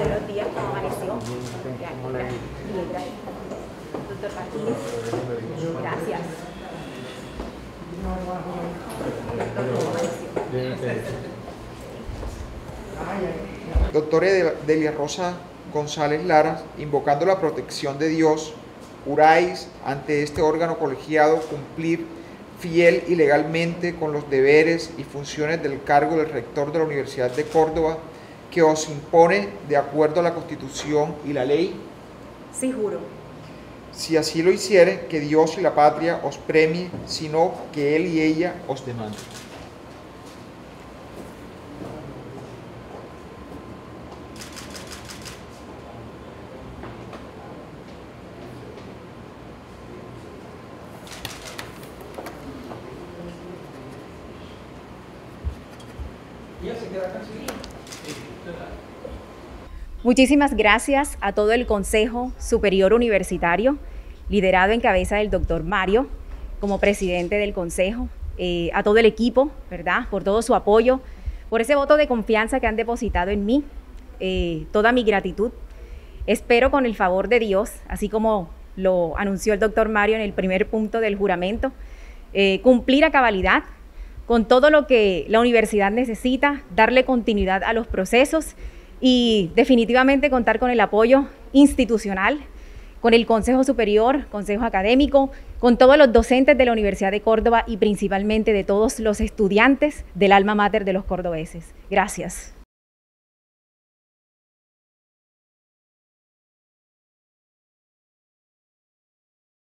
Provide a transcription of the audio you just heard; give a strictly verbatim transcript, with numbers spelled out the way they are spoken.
Buenos días, ¿cómo amaneció? Bien, gracias. Doctor Martínez, gracias. Doctor, ¿cómo amaneció? Doctora Delia Rosa González Lara, invocando la protección de Dios, juráis ante este órgano colegiado cumplir fiel y legalmente con los deberes y funciones del cargo del rector de la Universidad de Córdoba que os impone de acuerdo a la Constitución y la ley. Sí, juro. Si así lo hiciere, que Dios y la patria os premie, sino que él y ella os demanden. Muchísimas gracias a todo el Consejo Superior Universitario, liderado en cabeza del doctor Mario, como presidente del Consejo, eh, a todo el equipo, ¿verdad?, por todo su apoyo, por ese voto de confianza que han depositado en mí, eh, toda mi gratitud. Espero con el favor de Dios, así como lo anunció el doctor Mario en el primer punto del juramento, eh, cumplir a cabalidad con todo lo que la universidad necesita, darle continuidad a los procesos y definitivamente contar con el apoyo institucional, con el Consejo Superior, Consejo Académico, con todos los docentes de la Universidad de Córdoba y principalmente de todos los estudiantes del alma mater de los cordobeses. Gracias.